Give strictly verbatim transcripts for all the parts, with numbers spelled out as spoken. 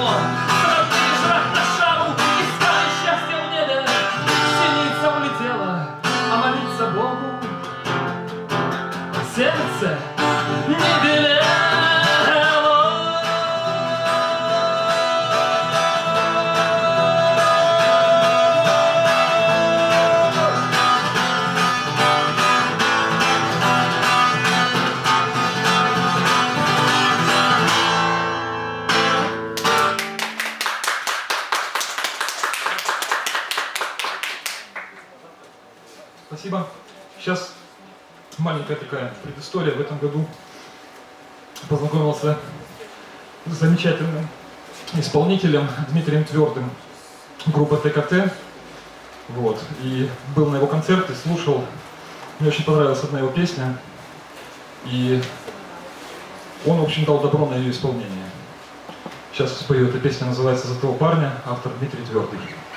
давно сравнили шаг на шагу, искали счастья в небе. Синица улетела, а молиться Богу сердце не велело. Спасибо. Сейчас маленькая такая предыстория. В этом году познакомился с замечательным исполнителем Дмитрием Твердым, группа ТКТ. Вот. И был на его концерте, слушал. Мне очень понравилась одна его песня. И он, в общем, дал добро на ее исполнение. Сейчас спою. Эта песня называется «За того парня», автор Дмитрий Твердый.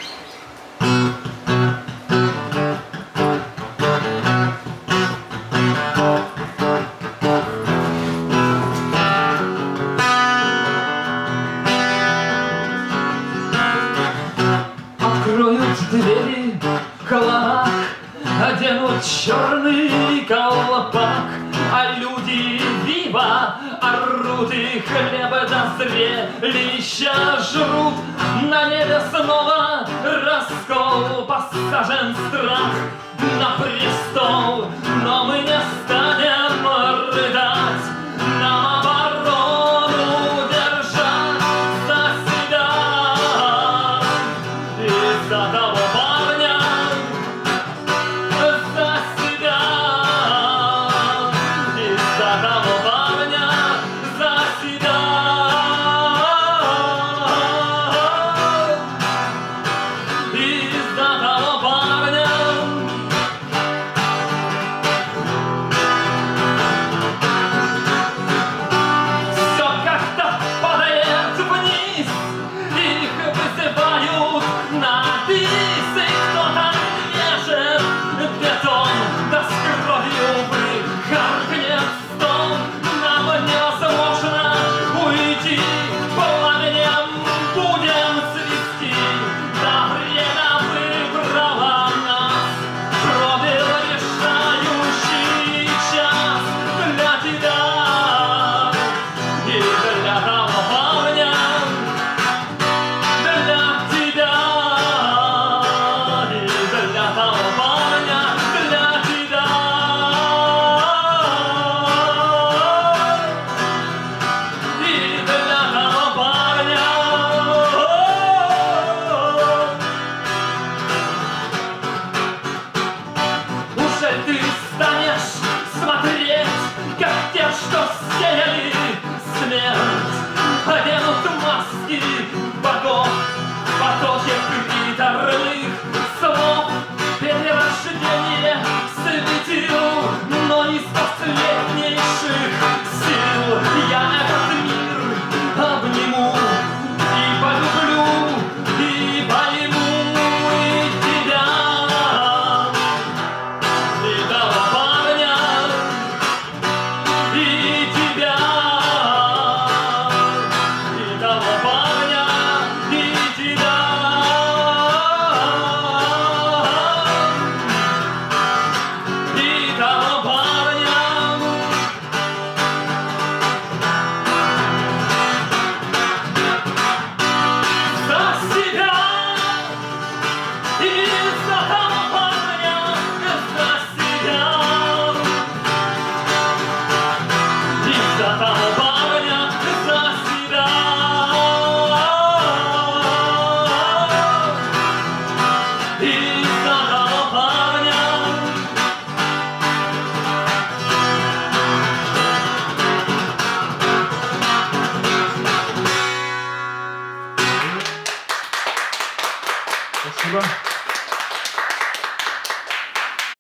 Двери, колокол, оденут черный колпак, а люди вива орут и хлеба до зрелища жрут. На небе снова раскол, посажен страх на престол, но мы не станем